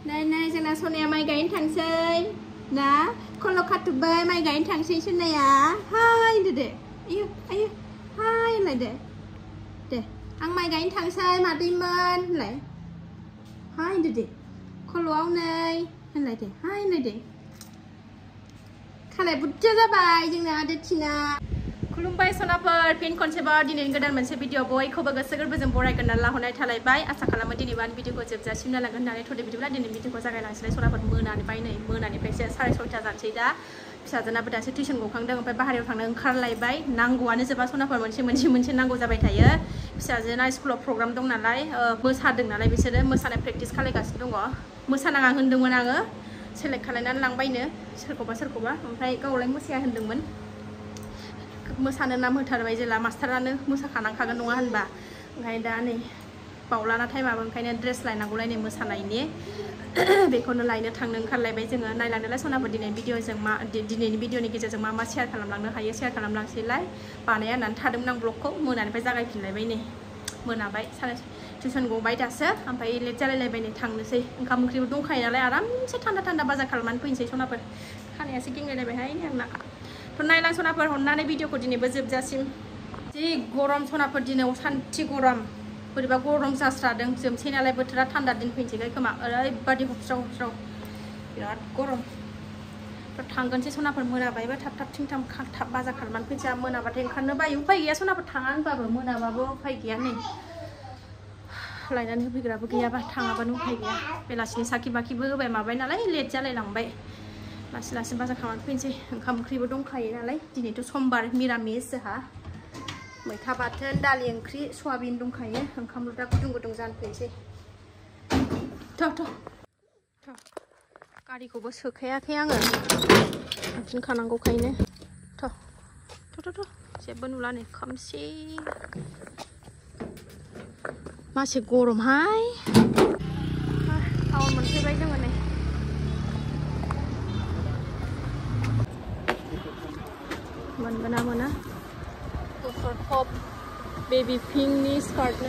Này जोंना सनाया माइ गायनो थांसै ना खल' खाथुबबाय माइ गायनो थांसै सनाया हाय दे आयु हाय होनलाय दे आं माइ गायनो थांसै मादैमोन होनलाय हाय दे खल'आव नै होनलाय दे हाय होनलाय दे खानाय बुरजा जाबाय जोंना आदैथिना खुलुमबाय सनाफोर फिन खनसेबाव दिनैनि गोदान मोनसे भिडिअ बयखौबो गोसो गोरबोजों बरायगोनना लाहरनाय थालायबाय आसा खालामो दिनै बान भिडिअखौ जोबजासिम नायलांगोन होननानै थ'दे बिदिब्ला दिनै भिडिअखौ जागायलांसै सनाफोर मोनानिफ्रायसो 6:30 जानोसै दा फिसाजोनाबो दासो टिउसन गखांदों ओमफ्राय बाहेरायाव थांनो ओंखारलायबाय नांगौआनो जोबा सनाफोर मोनसे नांगौ जाबाय थायो फिसाजोना स्कुलाव प्रग्राम दं नालाय मोसादों नालाय बिसोरो मोसानाय प्रेक्टिस खालामगासिनो दङ मोसानाङा होनदोंमोन आङो सेलेक्ट खालामनानै लांबायनो सोरखौबा ओमफ्राय गावलाय मोसाया होनदोंमोन मोसानो नाम होथारबाय जेला मास्टारानो मोसाखानांखागोन नङा होनबा ओंखायनो दा नै बावलाना टाइमाबो ओंखायनो ड्रेस लायनांगौलाय नै मोसानायनि बेखौनो लायनो थांनो ओंखारलायबाय जोङो नायलांदोलाय सनाफोर दिनैनि भिडिअनि गेजेरजों मा शेयार खालामलांनो हायो शेयार खालामलांसैलाय बानाया होननानै थादोंमोन आं ब्लगखौ मोनानिफ्राय जागायफिनलायबाय नै मोनाबाय टिउसन गबाय दासो ओमफ्राय लेट जालायलायबाय नै थांनोसै ओंखाम ओंख्रिबो दंखायो नालाय आरामसे थान्दा बाजार खालामनानै फैनोसै सनाफोर खानायासो गिंलायलायबायहाय आंना थ' नायलां सनाफोर हरनानै भिडिअखौ दिनैबो जोबजासिम जि गरम सनाफोर दिनै सान्थि गरम बोरैबा गरम जास्रादों जोमसै नालाय बोथोरा थान्दा दिन फैनोसै खोमा ओरैबादि हबस्राव बिराद गरम थ' थांगोनसै सनाफोर मोनाबायबा थाब थाब बाजार खालामनानै फैनोसै मोनाबाथाय ओंखारनो बायो उफाय गैया सनाफोर थाङा होनबाबो मोनाबाबो उफाय गैया नै लायनानै होफैग्राबो गैयाबा थाङाबानो उफाय गैया बेलासिनि साखि बाखिबो होबाय माबाय नालाय लेट जालायलांबाय लासै बाजार खालामनानै फैनोसै ओंखाम ओंख्रिबो दंखायो नालाय दिनैथ' समबार मिरामिस जोंहा मैथा बाथोन दालि ओंख्रि सयाबिन दंखायो ओंखामल' दा गुदुं जानो फैनोसै थ' गारिखौबो सोखायाखै आङो थांफिनखानांगौखायनो थ' जेबो नुला नै खोमसि मासे गरमहाय टाउन मोनफैबाय जोङो नै मोनगोन ना मोना गुफुर टप बेबी पिंकनि स्कार्टनो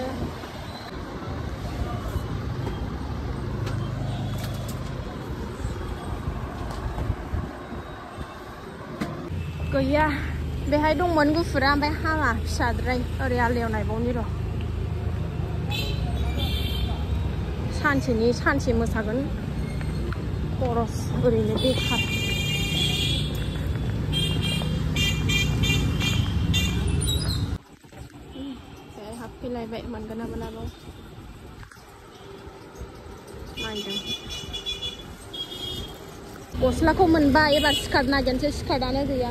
गैया बेहाय दंमोन गुफुरा ओमफ्राय हामा फिसाद्राय ओरै आलियाव नायबावनि र' सानसे मोसागोन खरस ओरैनो बेखार हाबफैलायबाय मोनगोन ना मोनाबो नायदों गस्लाखौ मोनबाय एबार स्कार्ट नागिरनोसै स्कार्टआनो गैया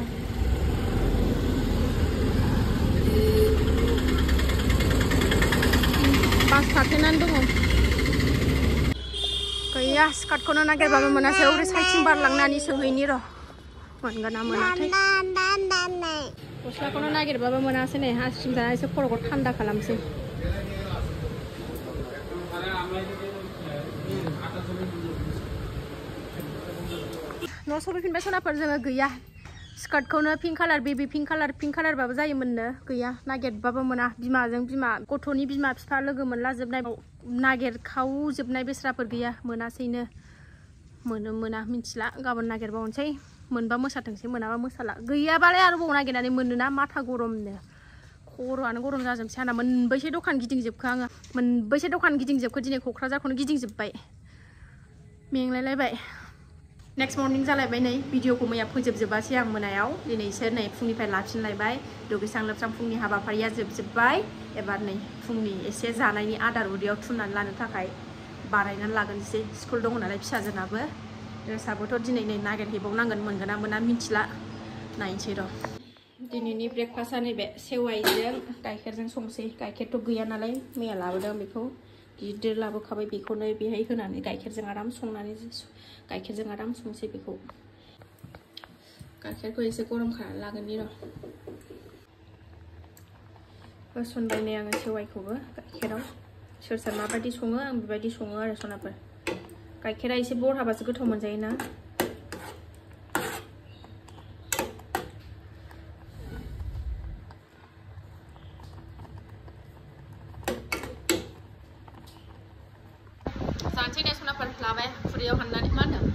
बास थाथेनानै दङ गैया स्कार्टखौनो नागिरबाबो मोनासै ओरै साइथिं बारलांनानै सोहैनि र' मोनगोन ना मोनाथाय गस्लाखौनो नागिरबाबो मोनासै नै हासिम दा एसे खर'खौ थान्दा खालामसै न' सफैफिनबाय सनाफोर जोङो गैया स्कार्टखौनो पिंक कालारबाबो जायोमोननो गैया नागिरबाबो मोना बिमाजों बिमा गथ'नि बिमा बिफा लोगो मोनलाजोबनाय नागिरखावजोबनाय बेस्राफोर गैया मोनासैनो मोना मिथिला गाबोन नागिरबावनोसै मोनबा मोसाथोंसै मोनाबा मोसाला गैयाबालाय आरोबाव नागिरनानै मोनोना माथा गरमनो खर'आनो गरम जाजोबसै आंना मोनबैसे दखान गिदिंजोबखो आङो दिनै क'क्राझारखौनो गिदिंजोबबाय मेंलायलायबाय नेक्स्ट मर्निं जालायबाय नै भिडिअखौ मैया फोजोबजोबासै आं मोनायाव दिनैसो नै फुंनिफ्राय लाफिनलायबाय दुगैस्रां लोबस्रां फुंनि हाबाफारिया जोबजोब्बाय एबार नै फुंनि एसे जानायनि आदार उदैयाव थुमनानै लानो थाखाय बानायनानै लागोनसै स्कुल दङ नालाय फिसाजोनाबो ड्रेसाबोथ' दिनै नै नागिरहैबावनांगोन मोनगोन ना मोना मिथिला नायनोसै र' दिनैनि ब्रेकफास्टआ नैबे सेवाइजों गाइखेरजों संसै गाइखेरथ' गैया नालाय मैया लाबोदों बेखौ गिदिर लाबोखाबाय बेखौनो बेहाय होनानै गाइखेरजों आराम संसै बेखौ गाइखेरखौ एसे गरम खालामनानै लागोननि र' होसनबाय नै आङो सेवाइखौबो गाइखेराव सोर माबायदि सङो आं बेबायदि सङो आरो सनाफोर गाइखेरा एसे बरहाबासो गोथाव मोनजायोना जानोसै दे सनाफोर लाबाय खुरैयाव हाननानै मा होनो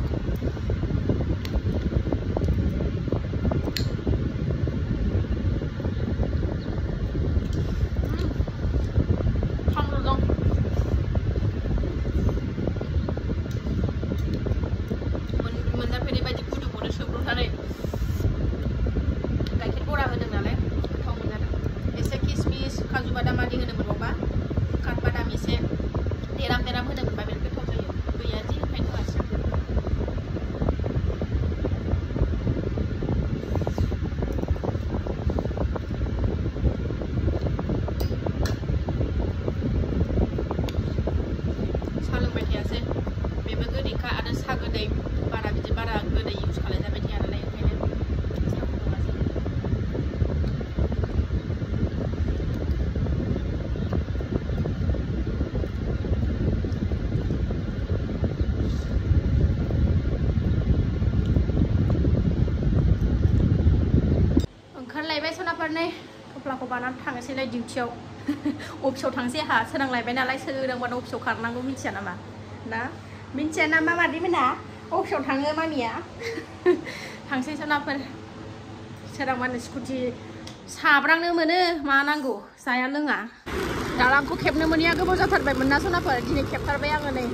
नै थफ्लाखौ बानानै थांनोसैलाय डिउटियाव अफिसाव थांसै आहा सोरांलायबाय नालाय सोरांबानो अफिसाव खारनांगौ मिथिया नामा ना मिथिया नामा मादै मोना अफिसाव थाङो मामिया थांसै सनाफोर सोरांबानो स्कुटि साब्रांनो मोनो मा नांगौ जाया लोङा दालांखौ खेबनो मोनैया गोबाव जाथारबायमोन ना सनाफोर दिनै खेबथारबाय आङो नै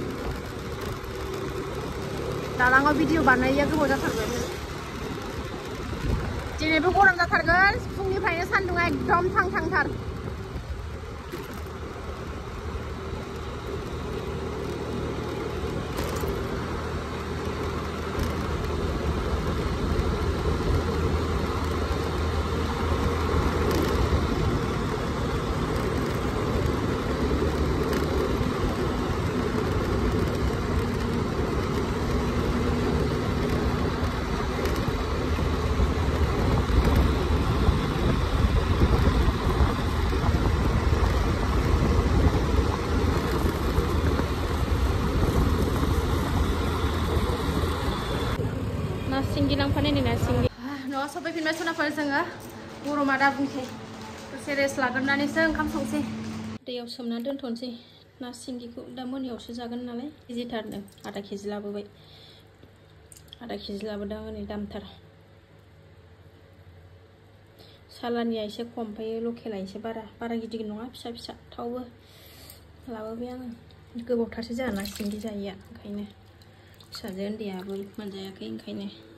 दालाङाव भिडिअ बानायैया गोबाव जाथारबायमोन दिनैबो गरम जाथारगोन फुंनिफ्रायनो सान्दुंआ एकदम थांथार सिंगि लांफानाय नोंना सिंगि न'आव सफैफिनबाय सनाफोर जोङो गरमा दा बुंसै दसे रेस्ट लाग्रोनानैसो ओंखाम संसै दैयाव सोमना दोनथ'नोसै ना सिंगिखौ दा मोनायावसो जागोन नालाय केजिथारनो आधा केजि लाबोबाय आधा केजि लाबोदों हनै दामथार सालानिया एसे खम ओमफ्राय लकेला एसे बारा गिदिर नङा फिसा फिसा थावबो लाबोबाय आङो गोबावथारसो जाना सिंगि जायैया ओंखायनो फिसाजो उन्दैयाबो मोनजायाखै ओंखायनो